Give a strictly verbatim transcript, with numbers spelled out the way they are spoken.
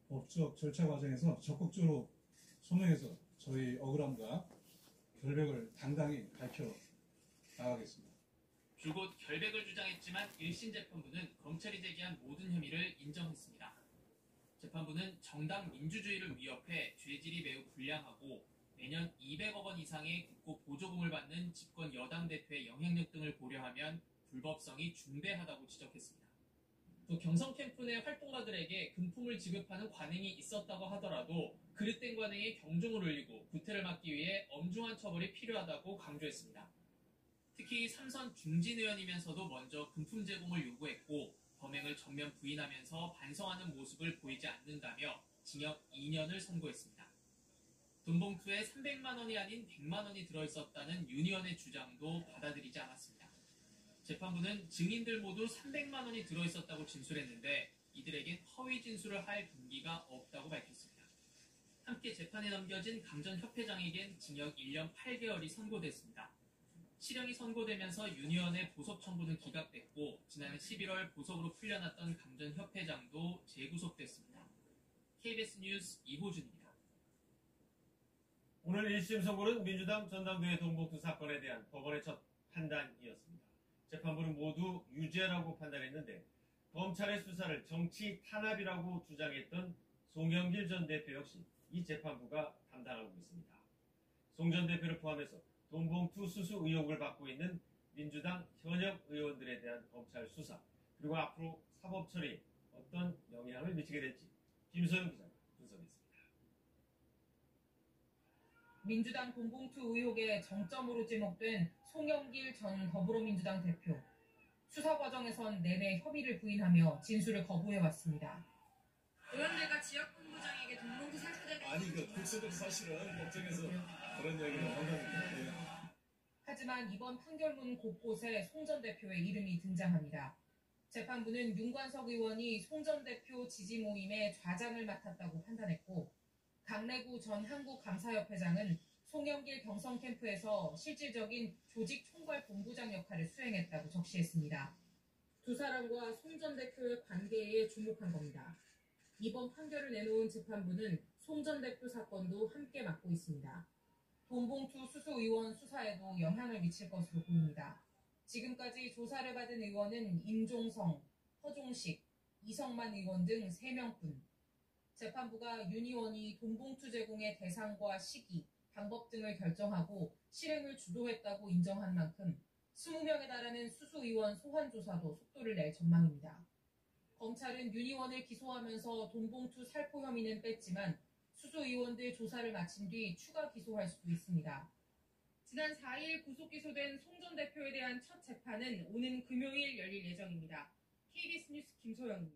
법적 절차 과정에서 적극적으로 소명해서 저희 억울함과 결백을 당당히 밝혀 나가겠습니다. 줄곧 결백을 주장했지만 일 심 재판부는 검찰이 제기한 모든 혐의를 인정했습니다. 재판부는 정당 민주주의를 위협해 죄질이 매우 불량하고 매년 이백억 원 이상의 국고 보조금을 받는 집권 여당 대표의 영향력 등을 고려하면 불법성이 중대하다고 지적했습니다. 또 경성 캠프 내 활동가들에게 금품을 지급하는 관행이 있었다고 하더라도 그릇된 관행에 경종을 울리고 구태를 막기 위해 엄중한 처벌이 필요하다고 강조했습니다. 특히 삼선 중진 의원이면서도 먼저 금품 제공을 요구했고 범행을 전면 부인하면서 반성하는 모습을 보이지 않는다며 징역 이 년을 선고했습니다. 돈봉투에 삼백만 원이 아닌 백만 원이 들어있었다는 윤 의원의 주장도 받아들이지 않았습니다. 재판부는 증인들 모두 삼백만 원이 들어있었다고 진술했는데 이들에겐 허위 진술을 할 동기가 없다고 밝혔습니다. 함께 재판에 넘겨진 강전 협회장에겐 징역 일 년 팔 개월이 선고됐습니다. 실형이 선고되면서 윤 의원의 보석 청구는 기각됐고 지난해 십일월 보석으로 풀려났던 강전 협회장도 재구속됐습니다. 케이비에스 뉴스 이호준입니다. 오늘 일 심 선고는 민주당 전당대회 돈봉투 사건에 대한 법원의 첫 판단이었습니다. 재판부는 모두 유죄라고 판단했는데 검찰의 수사를 정치 탄압이라고 주장했던 송영길 전 대표 역시 이 재판부가 담당하고 있습니다. 송 전 대표를 포함해서 돈봉투 수수 의혹을 받고 있는 민주당 현역 의원들에 대한 검찰 수사 그리고 앞으로 사법 처리에 어떤 영향을 미치게 될지 김소영 기자가 분석했습니다. 민주당 돈봉투 의혹의 정점으로 지목된 송영길 전 더불어민주당 대표. 수사 과정에선 내내 협의를 부인하며 진술을 거부해왔습니다. 의원들과 지역본부장에게 돈봉투 살포된 아니 그 국수도 사실은 법정에서 그런 이야기를 한다니까. 하지만 이번 판결문 곳곳에 송 전 대표의 이름이 등장합니다. 재판부는 윤관석 의원이 송 전 대표 지지 모임의 좌장을 맡았다고 판단했고 강래구 전 한국감사협회장은 송영길 경성 캠프에서 실질적인 조직 총괄 본부장 역할을 수행했다고 적시했습니다. 두 사람과 송 전 대표의 관계에 주목한 겁니다. 이번 판결을 내놓은 재판부는 송 전 대표 사건도 함께 맡고 있습니다. 돈봉투 수수 의원 수사에도 영향을 미칠 것으로 보입니다. 지금까지 조사를 받은 의원은 임종성, 허종식, 이성만 의원 등 세 명뿐. 재판부가 윤 의원이 돈봉투 제공의 대상과 시기, 방법 등을 결정하고 실행을 주도했다고 인정한 만큼 이십 명에 달하는 수수 의원 소환 조사도 속도를 낼 전망입니다. 검찰은 윤 의원을 기소하면서 돈봉투 살포 혐의는 뺐지만 수수 의원들 조사를 마친 뒤 추가 기소할 수도 있습니다. 지난 사 일 구속 기소된 송 전 대표에 대한 첫 재판은 오는 금요일 열릴 예정입니다. 케이비에스 뉴스 김소영입니다.